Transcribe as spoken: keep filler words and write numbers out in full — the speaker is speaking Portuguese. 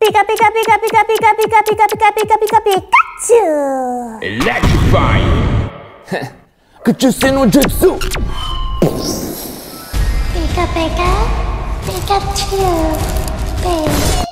Pica, pica, pica, pica, pica, pica, pica, pica, pica, pica, Pikachu! Electrifying! Kachusen no jutsu! Pica, pica, Pikachu! Baby.